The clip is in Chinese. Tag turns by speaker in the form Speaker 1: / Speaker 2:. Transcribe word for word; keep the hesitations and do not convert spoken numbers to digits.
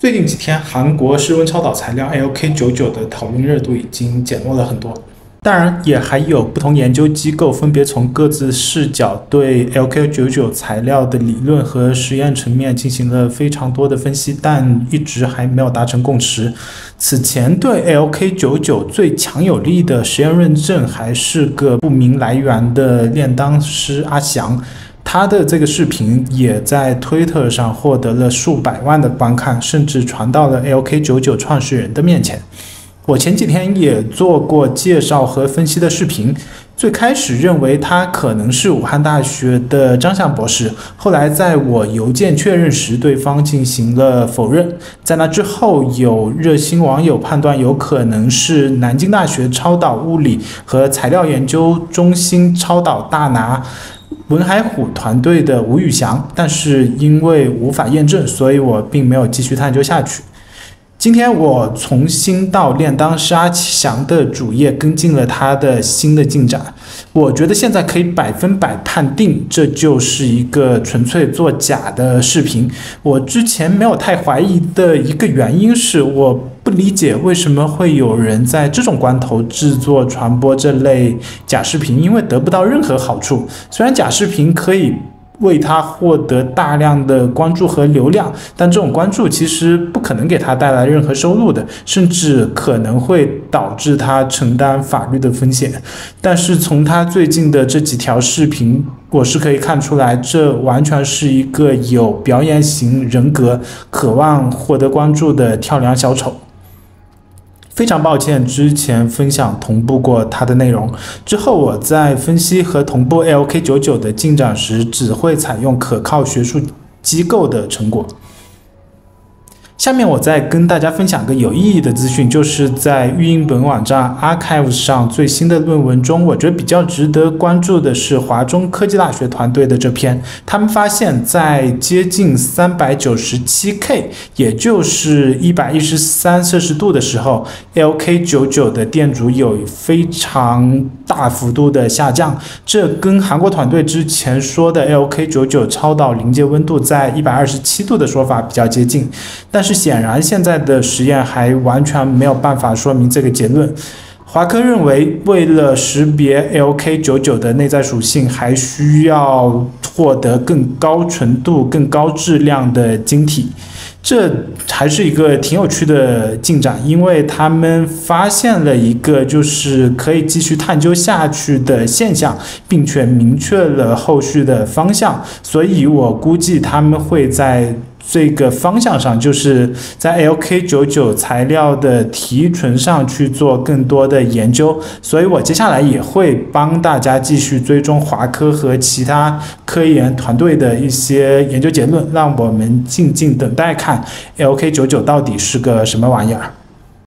Speaker 1: 最近几天，韩国室温超导材料 L K 九十九的讨论热度已经减弱了很多。当然，也还有不同研究机构分别从各自视角对 L K 九十九材料的理论和实验层面进行了非常多的分析，但一直还没有达成共识。此前对 L K 九十九最强有力的实验论证还是个不明来源的炼钢师阿翔。他的这个视频也在推特上获得了数百万的观看，甚至传到了 L K 九十九创始人的面前。我前几天也做过介绍和分析的视频，最开始认为他可能是武汉大学的张向博士，后来在我邮件确认时，对方进行了否认。在那之后，有热心网友判断有可能是南京大学超导物理和材料研究中心超导大拿文海虎团队的吴宇翔，但是因为无法验证，所以我并没有继续探究下去。今天我重新到炼钢师阿翔的主页跟进了他的新的进展，我觉得现在可以百分百判定这就是一个纯粹作假的视频。我之前没有太怀疑的一个原因是，我不理解为什么会有人在这种关头制作传播这类假视频，因为得不到任何好处。虽然假视频可以为他获得大量的关注和流量，但这种关注其实不可能给他带来任何收入的，甚至可能会导致他承担法律的风险。但是从他最近的这几条视频，我是可以看出来，这完全是一个有表演型人格、渴望获得关注的跳梁小丑。非常抱歉，之前分享同步过他的内容，之后我在分析和同步 L K 九十九的进展时，只会采用可靠学术机构的成果。下面我再跟大家分享个有意义的资讯，就是在育英本网站 Archive 上最新的论文中，我觉得比较值得关注的是华中科技大学团队的这篇。他们发现在接近 三百九十七 K， 也就是一百一十三摄氏度的时候， L K 九十九的电阻有非常大幅度的下降，这跟韩国团队之前说的 L K 九十九超导临界温度在一百二十七度的说法比较接近。但是显然现在的实验还完全没有办法说明这个结论。华科认为，为了识别 L K 九十九的内在属性，还需要获得更高纯度、更高质量的晶体。这还是一个挺有趣的进展，因为他们发现了一个就是可以继续探究下去的现象，并且明确了后续的方向。所以我估计他们会在这个方向上，就是在 L K 九十九材料的提纯上去做更多的研究，所以我接下来也会帮大家继续追踪华科和其他科研团队的一些研究结论，让我们静静等待看 L K 九十九到底是个什么玩意儿。